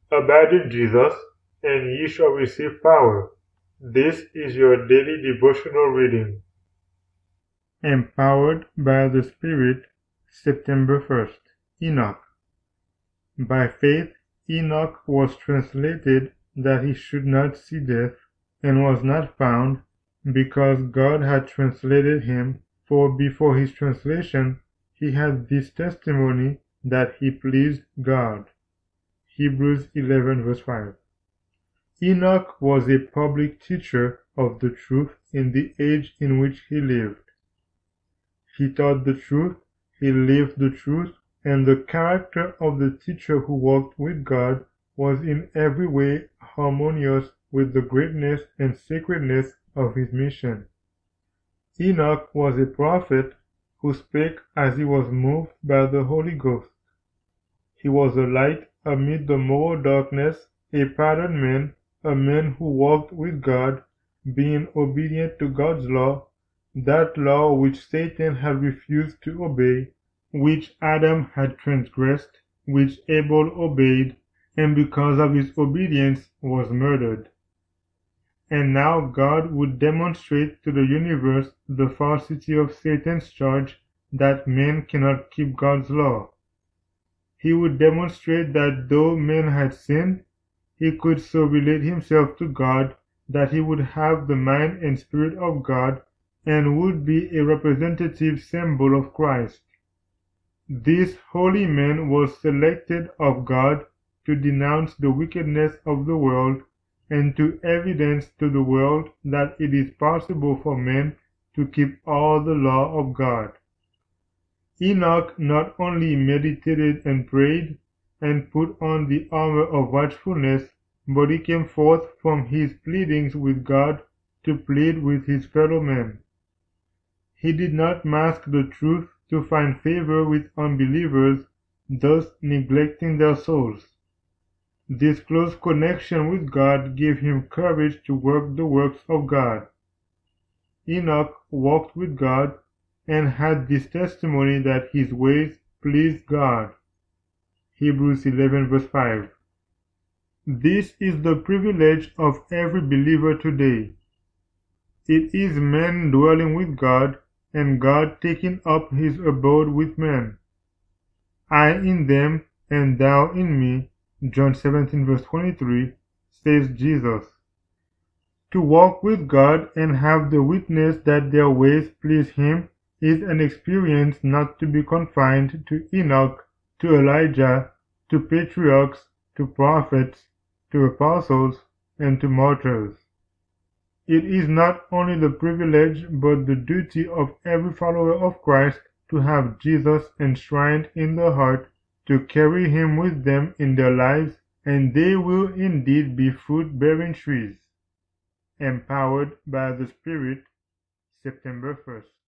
Abide in Jesus, and ye shall receive power. This is your daily devotional reading. Empowered by the Spirit, September 1st. Enoch. By faith, Enoch was translated that he should not see death, and was not found, because God had translated him, for before his translation he had this testimony that he pleased God. Hebrews 11 verse 5. Enoch was a public teacher of the truth in the age in which he lived. He taught the truth, he lived the truth, and the character of the teacher who walked with God was in every way harmonious with the greatness and sacredness of his mission. Enoch was a prophet who spake as he was moved by the Holy Ghost. He was a light amid the moral darkness, a pattern man, a man who walked with God, being obedient to God's law, that law which Satan had refused to obey, which Adam had transgressed, which Abel obeyed, and because of his obedience was murdered. And now God would demonstrate to the universe the falsity of Satan's charge that man cannot keep God's law. He would demonstrate that though man had sinned, he could so relate himself to God that he would have the mind and spirit of God and would be a representative symbol of Christ. This holy man was selected of God to denounce the wickedness of the world and to evidence to the world that it is possible for men to keep all the law of God. Enoch not only meditated and prayed and put on the armor of watchfulness, but he came forth from his pleadings with God to plead with his fellow men. He did not mask the truth to find favor with unbelievers, thus neglecting their souls. This close connection with God gave him courage to work the works of God. Enoch walked with God and had this testimony that his ways pleased God. Hebrews 11 verse 5. This is the privilege of every believer today. It is man dwelling with God, and God taking up his abode with men. I in them, and thou in me, John 17 verse 23, says Jesus. To walk with God and have the witness that their ways please him is an experience not to be confined to Enoch, to Elijah, to patriarchs, to prophets, to apostles, and to martyrs. It is not only the privilege but the duty of every follower of Christ to have Jesus enshrined in the heart, to carry him with them in their lives, and they will indeed be fruit-bearing trees. Empowered by the Spirit, September 1st.